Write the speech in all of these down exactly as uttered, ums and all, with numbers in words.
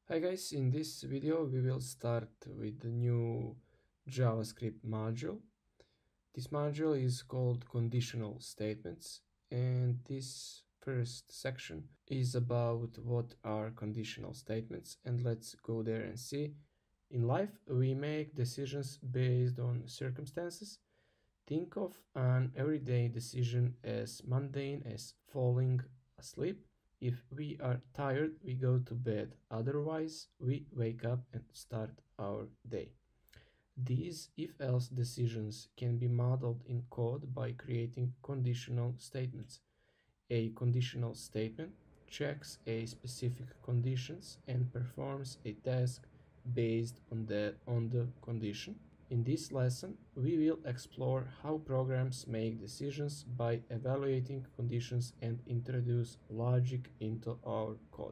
Hi guys, in this video we will start with the new JavaScript module. This module is called Conditional Statements, and this first section is about what are conditional statements, and let's go there and see. In life we make decisions based on circumstances. Think of an everyday decision as mundane as falling asleep. If we are tired, we go to bed. Otherwise, we wake up and start our day. These if-else decisions can be modeled in code by creating conditional statements. A conditional statement checks a specific conditions and performs a task based on the, on the condition. In this lesson, we will explore how programs make decisions by evaluating conditions and introduce logic into our code.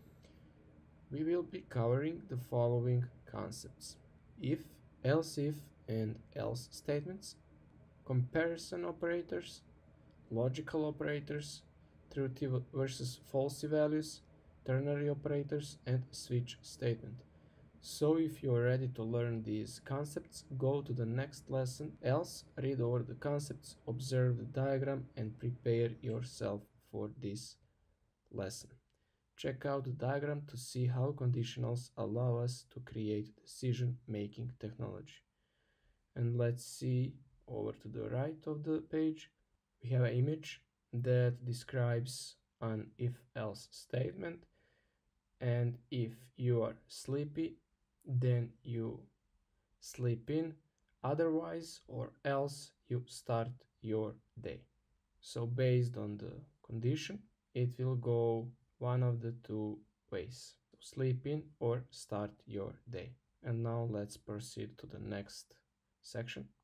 We will be covering the following concepts: if, else if, and else statements, comparison operators, logical operators, truthy versus falsy values, ternary operators, and switch statement. So if you are ready to learn these concepts, go to the next lesson, else read over the concepts, observe the diagram, and prepare yourself for this lesson. Check out the diagram to see how conditionals allow us to create decision-making technology. And let's see over to the right of the page. We have an image that describes an if-else statement, and if you are sleepy, then you sleep in, otherwise or else you start your day. So based on the condition, it will go one of the two ways: sleep in or start your day. And now let's proceed to the next section.